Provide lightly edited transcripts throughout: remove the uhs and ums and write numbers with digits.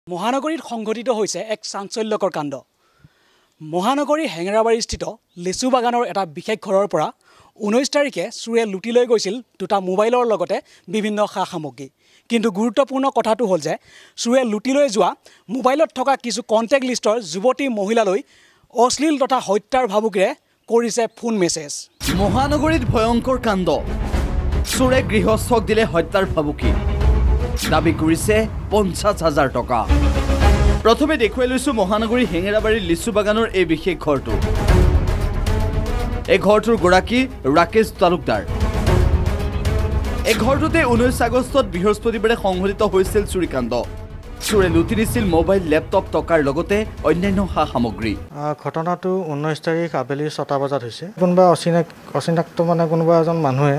মহানগৰীত সংঘটিত হৈছে এক চাঞ্চল্যকৰ কাণ্ড। মহানগৰীৰ হেঙেৰাবাৰীস্থিত লিচু বাগানৰ এটা বিশেষ ঘৰৰ পৰা 19 তাৰিখে চুৰে লুটি লৈ গৈছিল দুটা মোবাইলৰ লগতে বিভিন্ন সা সামগ্ৰী। কিন্তু গুৰুত্বপূৰ্ণ কথাটো হ'ল যে চুৰে লুটি লৈ যোৱা মোবাইলত থকা কিছু কণ্টেক্ট লিষ্টৰ যুৱতী মহিলালৈ অশ্লীল তথা হত্যাৰ ভাবুকিৰে কৰিছে ফোন মেছেজ। মহানগৰীত ভয়ংকৰ কাণ্ড, চুৰে গৃহস্থক দিলে হত্যাৰ ভাবুকি, দাবী কৰিছে 50,000 টকা। প্ৰথমে দেখুৱাই লৈছো মহানগৰী হেঙেৰাবাৰীৰ লিচু বাগানৰ এই বিশেষ ঘৰটো। এই ঘৰটোৰ গৰাকী ৰাকেশ তালুকদাৰ। এই ঘৰটোতে 19 আগষ্টত বৃহস্পতিবাৰে সংঘটিত হৈছিল চুৰিকাণ্ড। চুৰে লুটি নিছিল মোবাইল, লেপটপ, টকাৰ লগতে অন্যান্য সা সামগ্ৰী। ঘটনাটো 19 তাৰিখ আবেলি 6টা বজাত হৈছে। কোনোবা অচিনাক্ত কোনোবা এজন মানুহে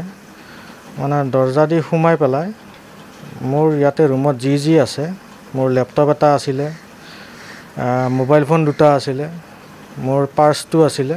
দৰ্জা দি সোমাই পেলাই মোৰ ইয়াতে ৰুমত যি আছে, মোৰ লেপটপ এটা আছিলে, মোবাইল ফোন দুটা আছিলে, মোৰ পাৰ্চটো আছিলে,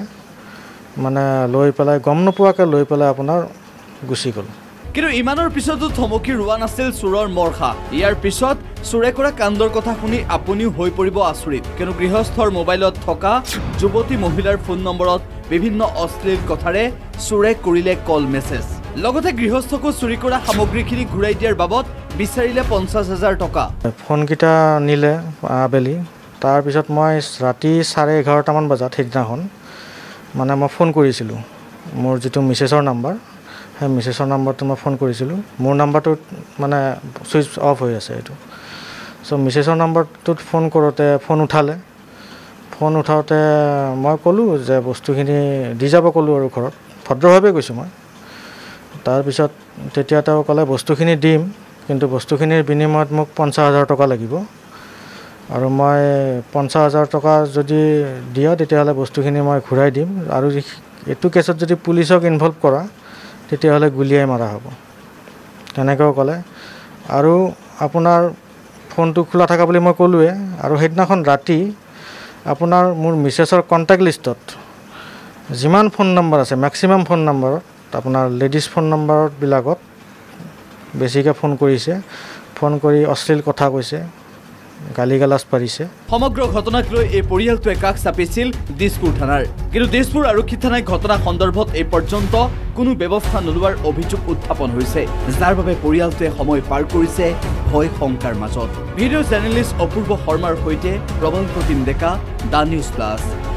লৈ পেলাই গম নোপোৱাকৈ লৈ পেলাই আপোনাৰ গুচি গ'ল। কিন্তু ইমানৰ পিছতো থমকি ৰোৱা নাছিল চোৰৰ মৰ্ষা। ইয়াৰ পিছত চোৰে কৰা কাণ্ডৰ কথা শুনি আপুনিও হৈ পৰিব আচৰিত, কিন্তু গৃহস্থৰ মোবাইলত থকা যুৱতী মহিলাৰ ফোন নম্বৰত বিভিন্ন অশ্লীল কথাৰে চোৰে কৰিলে কল মেছেজ। লগতে গৃহস্থকো চুৰি কৰা সামগ্ৰীখিনি ঘূৰাই দিয়াৰ বাবদ বিচাৰিলে 50,000 টকা। ফোনকেইটা নিলে আবেলি। তাৰপিছত মই ৰাতি 11:30মান বজাত সেইদিনাখন মই ফোন কৰিছিলোঁ। মোৰ যিটো মিছেছৰ নাম্বাৰ, সেই মিছেছৰ নাম্বাৰটো মই ফোন কৰিছিলোঁ। মোৰ নাম্বাৰটোত ছুইচ অফ হৈ আছে এইটো। চ' মিছেছৰ নাম্বাৰটোত ফোন কৰোঁতে ফোন উঠালে। ফোন উঠাওঁতে মই ক'লোঁ যে বস্তুখিনি দি যাব ক'লোঁ আৰু ঘৰত, ভদ্ৰভাৱে কৈছোঁ মই। তাৰপিছত তেতিয়া তেওঁ ক'লে বস্তুখিনি দিম, কিন্তু বস্তুখিনিৰ বিনিময়ত মোক 50,000 টকা লাগিব, আৰু মই 50,000 টকা যদি দিয়া তেতিয়াহ'লে বস্তুখিনি মই ঘূৰাই দিম, আৰু এইটো কেছত যদি পুলিচক ইনভল্ভ কৰা তেতিয়াহ'লে গুলিয়াই মাৰা হ'ব, তেনেকৈও ক'লে। আৰু আপোনাৰ ফোনটো খোলা থকা বুলি মই ক'লোৱে। আৰু সেইদিনাখন ৰাতি আপোনাৰ মোৰ মিছেছৰ কণ্টেক্ট লিষ্টত যিমান ফোন নম্বৰ আছে, মেক্সিমাম ফোন নম্বৰত আপোনাৰ লেডিজ ফোন নম্বৰবিলাকত বেছিকৈ ফোন কৰিছে। ফোন কৰি অশ্লীল কথা কৈছে, গালি গালাজ পাৰিছে। সমগ্ৰ ঘটনাক লৈ এই পৰিয়ালটোৱে কাষ চাপিছিল দিছপুৰ থানাৰ। কিন্তু দিছপুৰ আৰক্ষী থানাই ঘটনা সন্দৰ্ভত এই পৰ্যন্ত কোনো ব্যৱস্থা নোলোৱাৰ অভিযোগ উত্থাপন হৈছে, যাৰ বাবে পৰিয়ালটোৱে সময় পাৰ কৰিছে ভয় শংকাৰ মাজত। ভিডিঅ' জাৰ্নেলিষ্ট অপূৰ্ব শৰ্মাৰ সৈতে Prabal Pratim Deka, the News plus.